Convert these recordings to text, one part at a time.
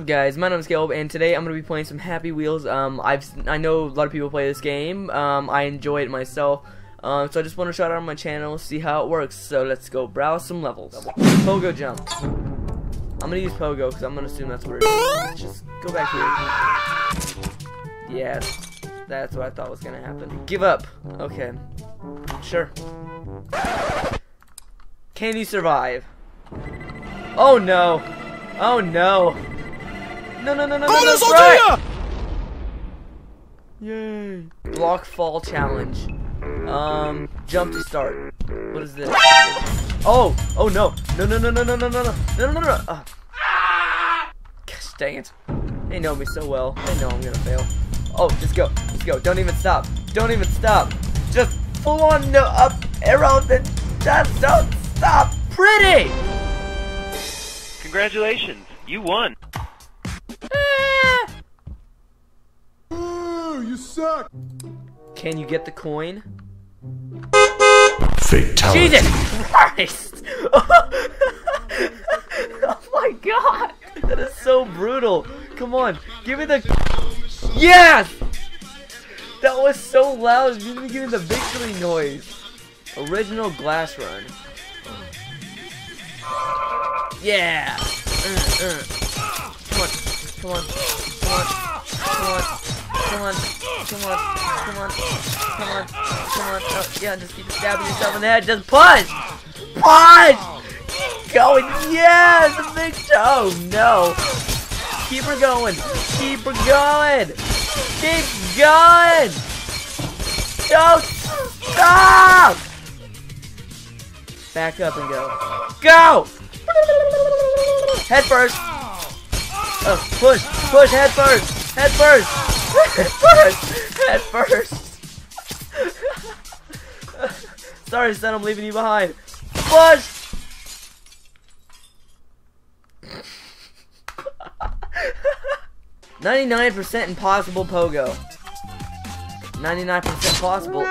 guys? My name is Caleb, and today I'm gonna be playing some Happy Wheels. I know a lot of people play this game. I enjoy it myself. So I just want to shout out on my channel, see how it works. So let's go browse some levels. Pogo jump. I'm gonna use Pogo because I'm gonna assume that's where it is. Let's just go back here. Yeah, that's what I thought was gonna happen. Give up. Okay. Sure. Can you survive? Oh no. Oh no. No, no, no, no, no, right. Yay. Block fall challenge. Jump to start. What is this? Oh, oh no. No, no, no, no, no, no, no, no, no, no, no. Gosh dang it. They know me so well. They know I'm gonna fail. Oh, just go. Just go. Don't even stop. Don't even stop. Just full on no up arrow, then just don't stop. Pretty! Congratulations, you won. You suck. Can you get the coin? Fatality. Jesus Christ! Oh my God! That is so brutal. Come on, give me the. Yes! That was so loud. You didn't give me the victory noise. Original glass run. Yeah! Come on, come on, come on, come on, come on, come on, come on, come on, come on. Oh, yeah, just keep stabbing yourself in the head. Just punch! Punch! Keep going. Yes! The big toe! No! Keep her going. Keep her going. Keep going! Don't stop! Back up and go. Go! Head first. Oh, push, push, head first, head first, head first, head first. Sorry, son, I'm leaving you behind. Push. 99% impossible Pogo. 99% possible.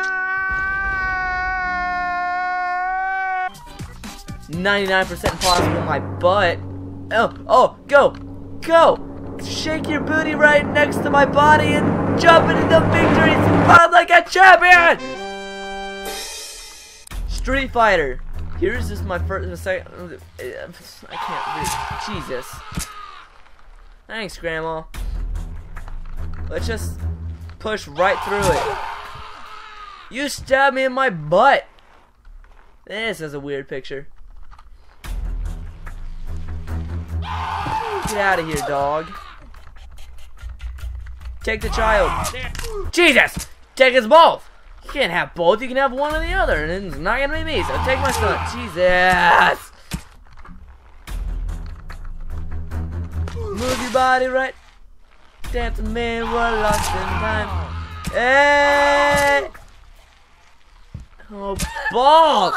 99% impossible my butt. Oh, oh, go, go! Shake your booty right next to my body and jump into the victory spot like a champion! Street Fighter. Here's just my first, second. I can't read. Jesus. Thanks, Grandma. Let's just push right through it. You stabbed me in my butt. This is a weird picture. Get out of here, dog. Take the child. Jesus! Take us both! You can't have both, you can have one or the other, and it's not gonna be me, so take my son. Jesus! Move your body right. Dance with me, we're lost in time. Hey! Oh, balls!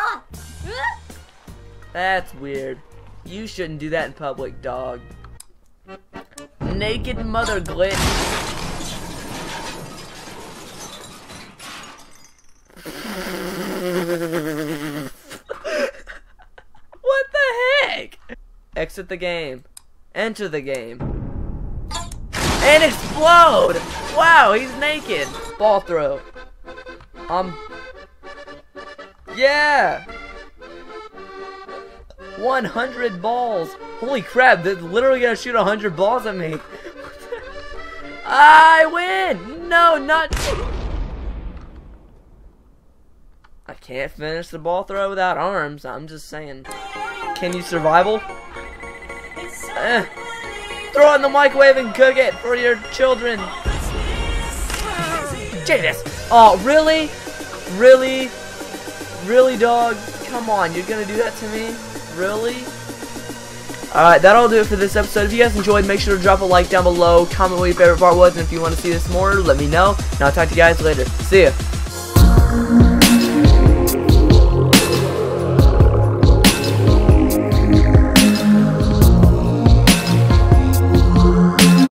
That's weird. You shouldn't do that in public, dog. Naked mother glitch. What the heck? Exit the game. Enter the game. And explode! Wow, he's naked. Ball throw. Yeah! 100 balls. Holy crap, they're literally gonna shoot 100 balls at me. I win! No, not. I can't finish the ball throw without arms. I'm just saying. Can you survival? Throw it in the microwave and cook it for your children. Jesus! Oh, really? Really? Really, dog? Come on, you're gonna do that to me? Really? Alright, that'll do it for this episode. If you guys enjoyed, make sure to drop a like down below, comment what your favorite part was, and if you want to see this more, let me know, and I'll talk to you guys later. See ya!